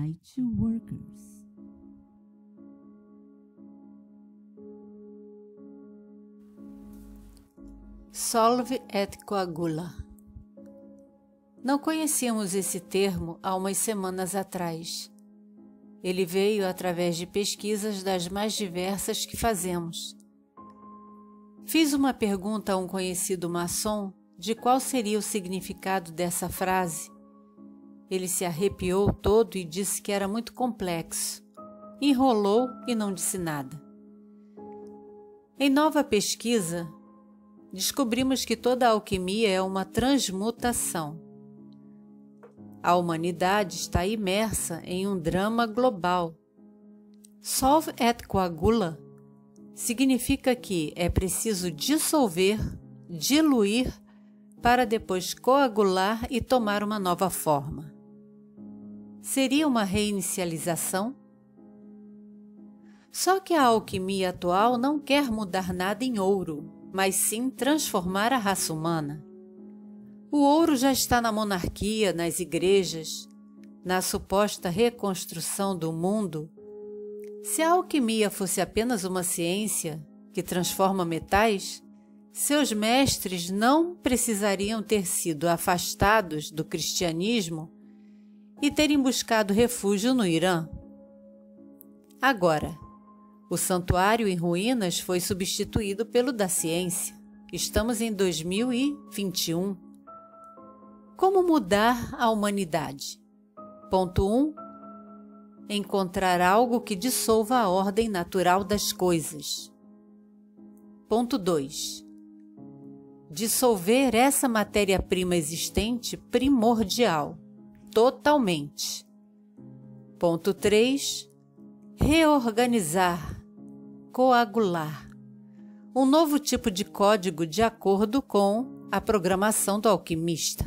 light workers. Solve et coagula. Não conhecíamos esse termo há umas semanas atrás. Ele veio através de pesquisas das mais diversas que fazemos. Fiz uma pergunta a um conhecido maçom de qual seria o significado dessa frase. Ele se arrepiou todo e disse que era muito complexo. Enrolou e não disse nada. Em nova pesquisa, descobrimos que toda a alquimia é uma transmutação. A humanidade está imersa em um drama global. Solve et coagula significa que é preciso dissolver, diluir, para depois coagular e tomar uma nova forma. Seria uma reinicialização? Só que a alquimia atual não quer mudar nada em ouro, mas sim transformar a raça humana. O ouro já está na monarquia, nas igrejas, na suposta reconstrução do mundo. Se a alquimia fosse apenas uma ciência que transforma metais, seus mestres não precisariam ter sido afastados do cristianismo e terem buscado refúgio no Irã. Agora, o santuário em ruínas foi substituído pelo da ciência. Estamos em 2021. Como mudar a humanidade? Ponto 1. Encontrar algo que dissolva a ordem natural das coisas. Ponto 2. Dissolver essa matéria-prima existente primordial, totalmente. Ponto 3. Reorganizar, coagular. Um novo tipo de código de acordo com a programação do alquimista.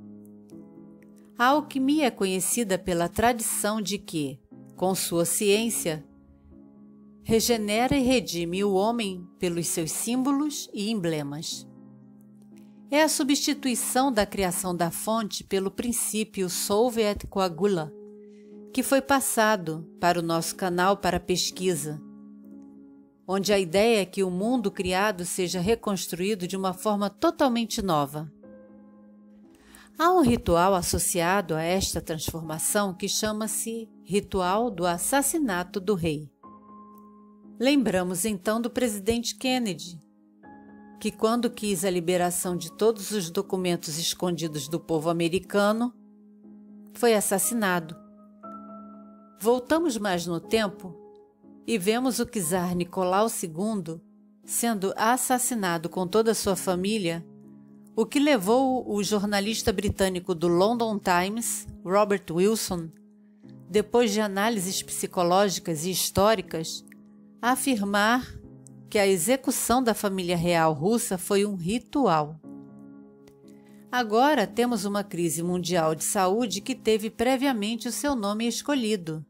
A alquimia é conhecida pela tradição de que, com sua ciência, regenera e redime o homem pelos seus símbolos e emblemas. É a substituição da criação da fonte pelo princípio solve et coagula, que foi passado para o nosso canal para pesquisa, onde a ideia é que o mundo criado seja reconstruído de uma forma totalmente nova. Há um ritual associado a esta transformação que chama-se Ritual do Assassinato do Rei. Lembramos então do presidente Kennedy, que quando quis a liberação de todos os documentos escondidos do povo americano, foi assassinado. Voltamos mais no tempo e vemos o czar Nicolau II sendo assassinado com toda a sua família, o que levou o jornalista britânico do London Times, Robert Wilson, depois de análises psicológicas e históricas, a afirmar que a execução da família real russa foi um ritual. Agora temos uma crise mundial de saúde que teve previamente o seu nome escolhido.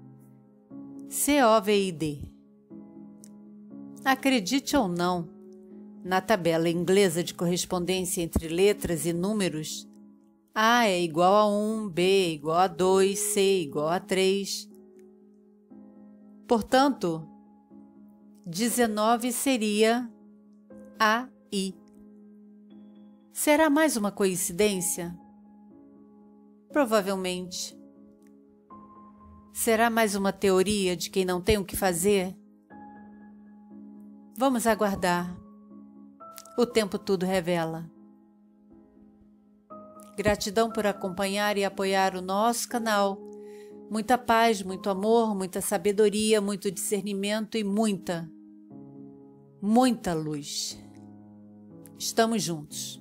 COVID. Acredite ou não, na tabela inglesa de correspondência entre letras e números, A é igual a 1, B é igual a 2, C igual a 3. Portanto, 19 seria AI. Será mais uma coincidência? Provavelmente. Será mais uma teoria de quem não tem o que fazer? Vamos aguardar. O tempo tudo revela. Gratidão por acompanhar e apoiar o nosso canal. Muita paz, muito amor, muita sabedoria, muito discernimento e muita luz. Estamos juntos.